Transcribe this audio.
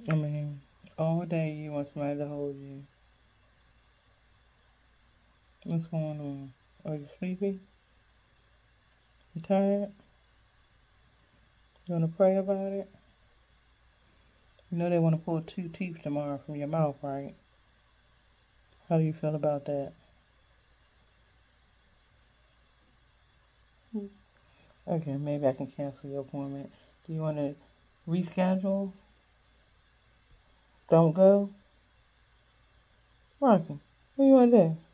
I mean, all day you want somebody to hold you. What's going on? Are you sleepy? You tired? You want to pray about it? You know they want to pull 2 teeth tomorrow from your mouth, right? How do you feel about that? Okay, maybe I can cancel your appointment. Do you want to reschedule? Don't go? Rocky, what do you want to do?